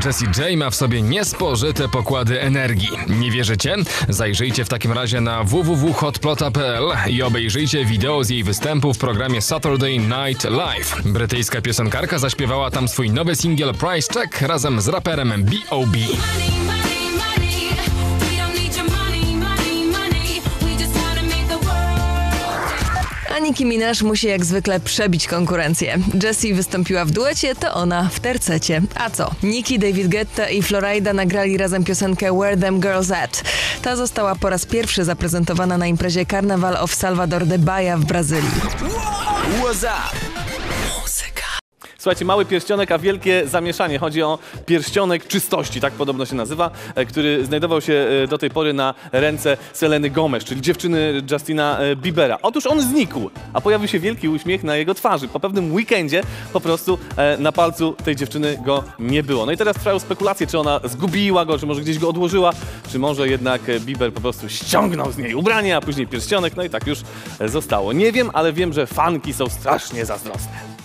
Jessie J ma w sobie niespożyte pokłady energii. Nie wierzycie? Zajrzyjcie w takim razie na www.hotplota.pl i obejrzyjcie wideo z jej występu w programie Saturday Night Live. Brytyjska piosenkarka zaśpiewała tam swój nowy singiel Price Check razem z raperem B.O.B. A Nicki Minaj musi jak zwykle przebić konkurencję. Jessie wystąpiła w duecie, to ona w tercecie. A co? Nicki, David Guetta i Flo Rida nagrali razem piosenkę Where Them Girls At. Ta została po raz pierwszy zaprezentowana na imprezie Carnaval of Salvador de Bahia w Brazylii. What's up? Słuchajcie, mały pierścionek, a wielkie zamieszanie. Chodzi o pierścionek czystości, tak podobno się nazywa, który znajdował się do tej pory na ręce Seleny Gomez, czyli dziewczyny Justina Biebera. Otóż on znikł, a pojawił się wielki uśmiech na jego twarzy. Po pewnym weekendzie po prostu na palcu tej dziewczyny go nie było. No i teraz trwają spekulacje, czy ona zgubiła go, czy może gdzieś go odłożyła, czy może jednak Bieber po prostu ściągnął z niej ubranie, a później pierścionek, no i tak już zostało. Nie wiem, ale wiem, że fanki są strasznie zazdrosne.